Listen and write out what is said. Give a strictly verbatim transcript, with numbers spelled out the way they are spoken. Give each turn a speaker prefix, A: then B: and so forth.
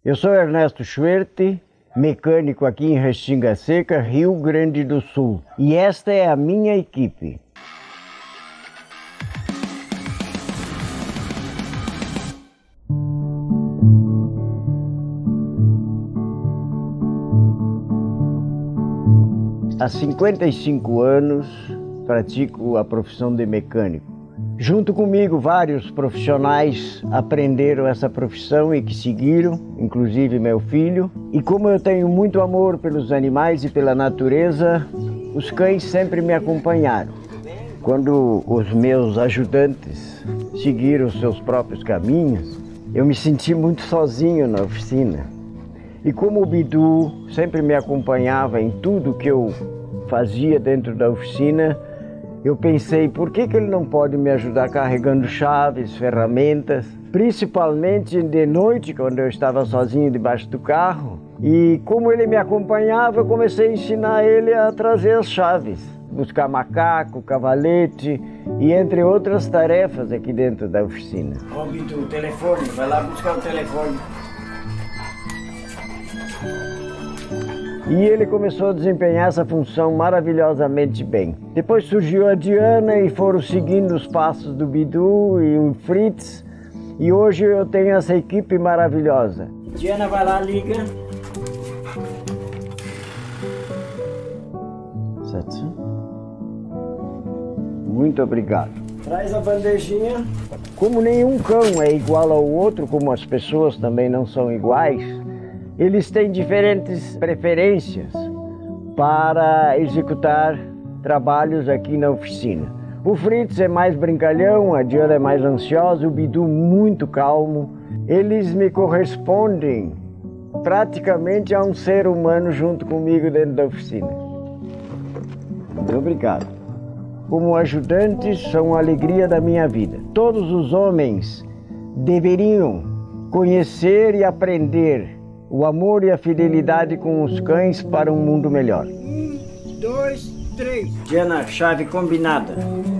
A: Eu sou Ernesto Schwerte, mecânico aqui em Restinga Seca, Rio Grande do Sul. E esta é a minha equipe. Há cinquenta e cinco anos pratico a profissão de mecânico. Junto comigo, vários profissionais aprenderam essa profissão e que seguiram, inclusive meu filho. E como eu tenho muito amor pelos animais e pela natureza, os cães sempre me acompanharam. Quando os meus ajudantes seguiram seus próprios caminhos, eu me senti muito sozinho na oficina. E como o Bidu sempre me acompanhava em tudo que eu fazia dentro da oficina, eu pensei, por que que ele não pode me ajudar carregando chaves, ferramentas, principalmente de noite, quando eu estava sozinho debaixo do carro. E como ele me acompanhava, eu comecei a ensinar ele a trazer as chaves, buscar macaco, cavalete e entre outras tarefas aqui dentro da oficina. Ó, Bidu, o telefone, vai lá buscar o telefone. E ele começou a desempenhar essa função maravilhosamente bem. Depois surgiu a Diana e foram seguindo os passos do Bidu e o Fritz. E hoje eu tenho essa equipe maravilhosa. Diana, vai lá, liga. Certo? Muito obrigado. Traz a bandejinha. Como nenhum cão é igual ao outro, como as pessoas também não são iguais, eles têm diferentes preferências para executar trabalhos aqui na oficina. O Fritz é mais brincalhão, a Diana é mais ansiosa, o Bidu muito calmo. Eles me correspondem praticamente a um ser humano junto comigo dentro da oficina. Muito obrigado. Como ajudantes, são a alegria da minha vida. Todos os homens deveriam conhecer e aprender o amor e a fidelidade com os cães para um mundo melhor. Um, dois, três. Diana, chave combinada.